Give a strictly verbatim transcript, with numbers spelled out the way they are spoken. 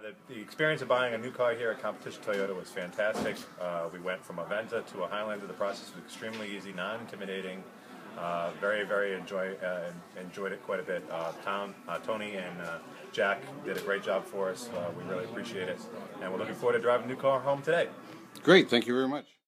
The, the experience of buying a new car here at Competition Toyota was fantastic. Uh, we went from a Venza to a Highlander. The process was extremely easy, non-intimidating. Uh, very, very enjoy uh, enjoyed it quite a bit. Uh, Tom, uh, Tony, and uh, Jack did a great job for us. Uh, we really appreciate it, and we're looking forward to driving a new car home today. Great, thank you very much.